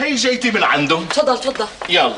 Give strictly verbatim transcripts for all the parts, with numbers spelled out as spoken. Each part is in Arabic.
هي جايتي من عندهم. تفضل تفضل. يلا.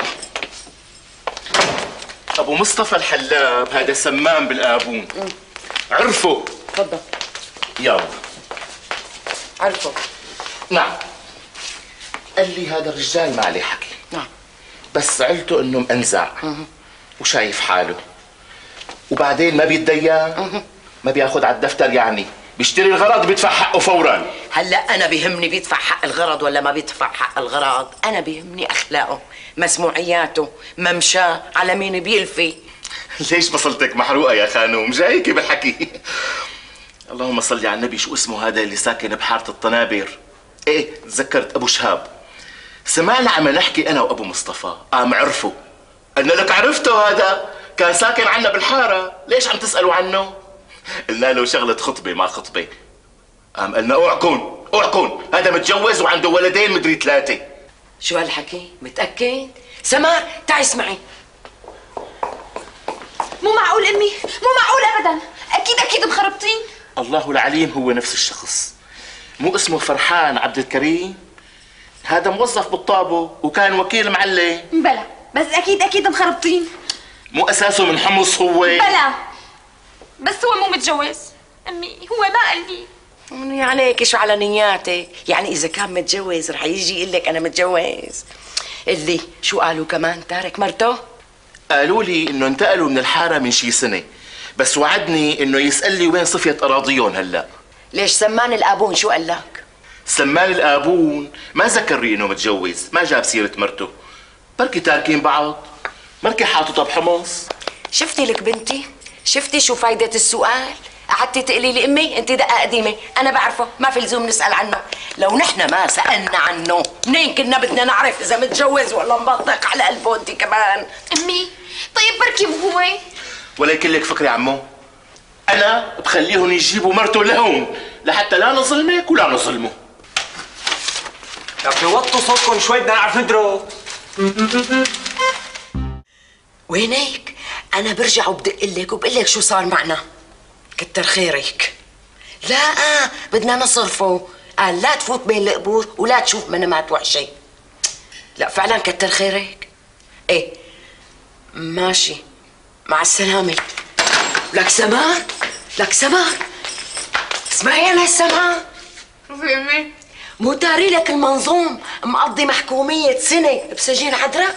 ابو مصطفى الحلاب هذا سمان بالآبون. عرفه. تفضل. يلا. عرفه. نعم. قال لي هذا الرجال ما عليه حكي. نعم. بس عيلته انه مأنزع وشايف حاله، وبعدين ما بيتدين، ما بياخد على الدفتر، يعني بيشتري الغرض بيدفع حقه فورا. هلا انا بيهمني بيدفع حق الغرض ولا ما بيدفع حق الغرض، انا بيهمني اخلاقه، مسموعياته، ممشاه، على مين بيلفي. ليش بصلتك محروقه يا خانوم؟ جايكي بالحكي. اللهم صل على النبي. شو اسمه هذا اللي ساكن بحاره الطنابر؟ ايه تذكرت، ابو شهاب. سمعنا عم نحكي انا وابو مصطفى، قام عرفه. قلنا لك عرفته، هذا كان ساكن عنا بالحاره، ليش عم تسالوا عنه؟ قلنا له شغله خطبه ما خطبه. قام قلنا اوعكن اوعكن، هذا متجوز وعنده ولدين مدري ثلاثه. شو هالحكي؟ متاكد؟ سمار تعي اسمعي. مو معقول امي، مو معقول ابدا، اكيد اكيد مخربطين. الله العليم هو نفس الشخص. مو اسمه فرحان عبد الكريم؟ هذا موظف بالطابو وكان وكيل معلي. بلا بس اكيد اكيد مخربطين. مو اساسه من حمص هو؟ بلا بس هو مو متجوز امي، هو ما قال لي. يعني هيك شو على نياتك؟ يعني اذا كان متجوز رح يجي يقول لك انا متجوز؟ اللي شو قالوا كمان؟ تارك مرته؟ قالوا لي انه انتقلوا من الحاره من شي سنه، بس وعدني انه يسال لي وين صفيه اراضيهم هلا. ليش سمان الابون شو قال لك؟ سمان الابون ما ذكر لي انه متجوز، ما جاب سيره مرته. بركي تاركين بعض، بركي حاططها بحمص. شفتي لك بنتي؟ شفتي شو فايدة السؤال؟ قعدتي تقولي لي امي انت دقة قديمة، انا بعرفه ما في لزوم نسأل عنه، لو نحن ما سألنا عنه منين كنا بدنا نعرف اذا متجوز ولا مبطق على قلبه انت كمان؟ امي طيب بركي هو. ولا يكون لك فكرة عمو، انا بخليهم يجيبوا مرته لهون لحتى لا نظلمك ولا نظلمه. لكن وطوا صوتكم شوي بدنا نعرف ندرس. وينك؟ انا برجع وبدق لك وبقول لك شو صار معنا. كتر خيرك. لا آه بدنا نصرفه، قال لا تفوت بين القبور ولا تشوف منامات وحشة. لا فعلا كتر خيرك. ايه ماشي مع السلامة. لك سمار، لك سمار، اسمعي انا السمار. امي مو داري لك المنظوم مقضي محكومية سنة بسجين عذراء؟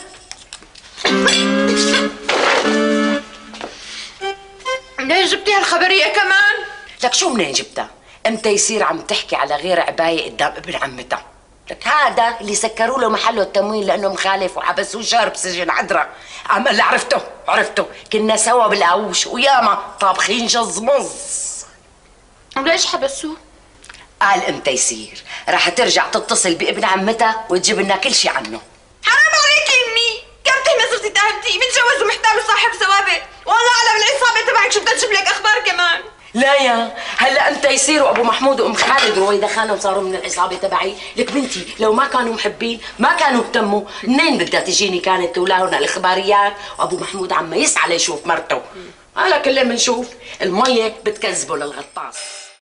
منين جبتي هالخبرية كمان؟ لك شو منين جبتها؟ امتى يصير عم تحكي على غير عباية قدام ابن عمتها؟ لك هذا اللي سكروا له محله التموين لانه مخالف وحبسوه شهر بسجن عذراء. عم اللي عرفته عرفته كنا سوا بالقاوش وياما طابخين جزمز. وليش حبسوه؟ قال امتى يصير رح ترجع تتصل بابن عمتها وتجيب لنا كل شيء عنه. حرام عليكي امي، كم كلمة صرتي تهدي، متجوز ومحتال وصاحب ثوابت، والله اعلم العصابة تبعك شو بدها تجيب لك اخبار كمان. لا يا هلا امتى يصيروا ابو محمود وام خالد رويدا خانم صاروا من العصابه تبعي؟ لك بنتي لو ما كانوا محبين ما كانوا اهتموا، منين بدها تجيني كانت تولاهن الاخباريات وابو محمود عم يسعى ليشوف مرته. هلا كلنا بنشوف الميه بتكذبه للغطاس.